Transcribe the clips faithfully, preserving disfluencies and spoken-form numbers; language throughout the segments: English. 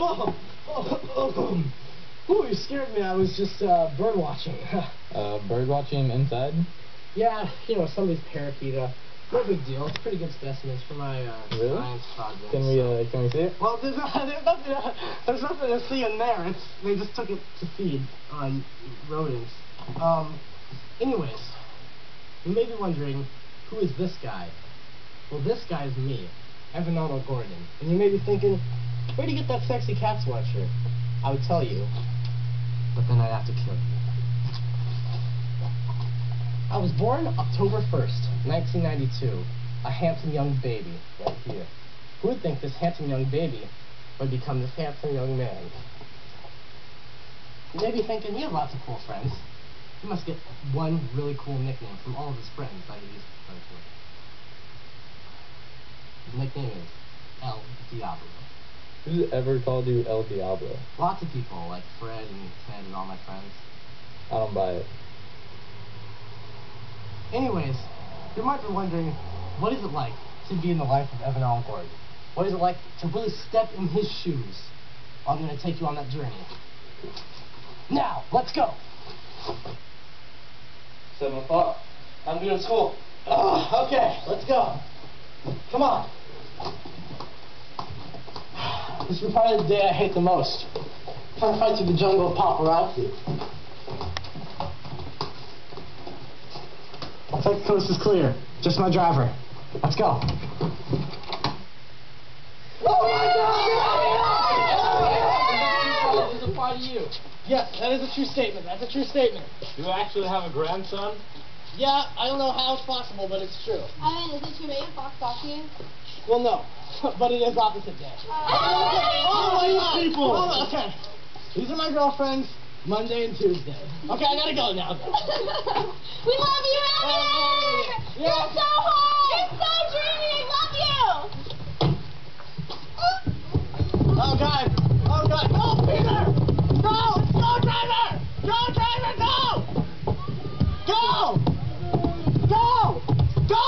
Oh, oh, oh. Ooh, you scared me. I was just uh, bird watching. uh, bird watching inside? Yeah, you know, somebody's parakeet. Uh, no big deal. It's pretty good specimens for my uh, really? science project. Can we, uh, can we see it? Well, there's, uh, there's, nothing, uh, there's nothing to see in there. It's, they just took it to feed on rodents. Um, anyways, you may be wondering, who is this guy? Well, this guy is me, Evan Arnold Gordon. And you may be thinking, where'd you get that sexy cat sweatshirt? I would tell you, but then I'd have to kill you. I was born October first, nineteen ninety-two, a handsome young baby, right here. Who would think this handsome young baby would become this handsome young man? You may be thinking, you have lots of cool friends. You must get one really cool nickname from all of his friends that he used to play for. His nickname is El Diablo. Who's ever called you El Diablo? Lots of people, like Fred and Ted and all my friends. I don't buy it. Anyways, you might be wondering, what is it like to be in the life of Evan Arnold Gordon? What is it like to really step in his shoes? I'm going to take you on that journey. Now, let's go! Seven o'clock. I'm due to school. Oh, okay, let's go. Come on. This is probably the day I hate the most. Trying to fight through the jungle of paparazzi. Looks like the coast is clear. Just my driver. Let's go. Oh my God! Does this apply to you? Yes, that is a true statement. That's a true statement. Do you actually have a grandson? Yeah, I don't know how it's possible, but it's true. Evan, is it too late if Fox talk to you? Well, no, but it is opposite day. Oh, Oh, these people! Oh, okay, these are my girlfriends, Monday and Tuesday. Okay, I gotta go now. We love you, Evan! Yeah. You're so hot! You're so dreamy! I love you! Oh, God! Oh, God! No, Peter! No! Go, driver! Go, driver, go! Go! Go! Go!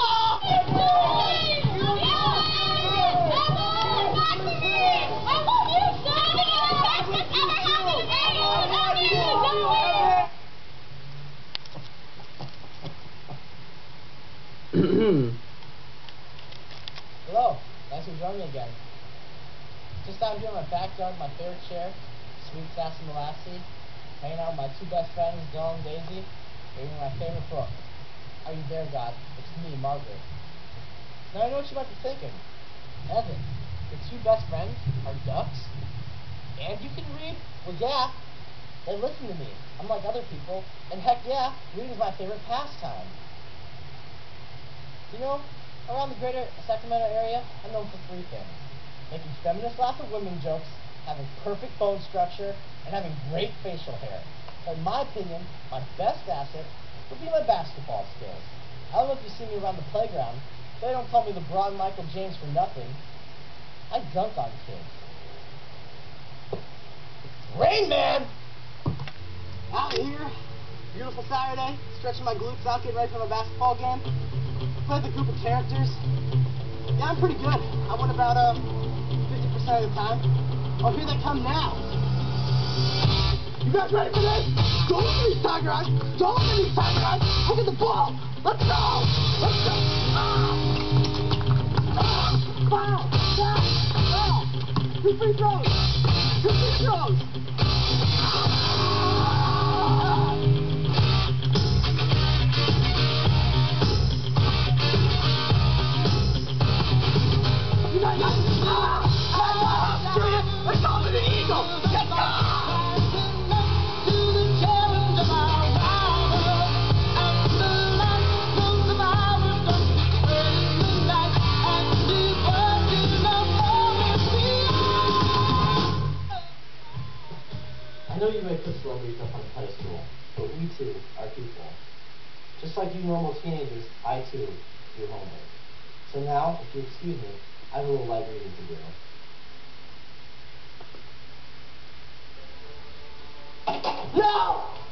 Hello, nice to join me again. Just out here in my backyard, my favorite chair, sweet sassy Molassie, hanging out with my two best friends, Dylan and Daisy, reading my favorite book. Are you there, God? It's me, Margaret. Now I know what you might be thinking. Evan, your two best friends are ducks? And you can read? Well, yeah. They listen to me, unlike other people, and heck yeah, reading is my favorite pastime. You know, around the greater Sacramento area, I'm known for three things. Making feminist laugh at women jokes, having perfect bone structure, and having great facial hair. But in my opinion, my best asset would be my basketball skills. I don't know if you see me around the playground, but they don't call me LeBron Michael James for nothing. I dunk on kids. Rain Man! Out here, beautiful Saturday, stretching my glutes out, getting ready for my basketball game. Played the group of characters. Yeah, I'm pretty good. I won about uh, fifty percent of the time. Oh, here they come now. You guys ready for this? Don't look at these tiger eyes. Don't look at these tiger eyes. Look at the ball. Let's go. Let's go. Ah. Ah. Foul. Foul. Foul. Two free throws. Two free throws. I know you may put celebrities up on a pedestal, but we too are people. Just like you normal teenagers, I too do homework. So now, if you excuse me, I have a little light reading to do. No!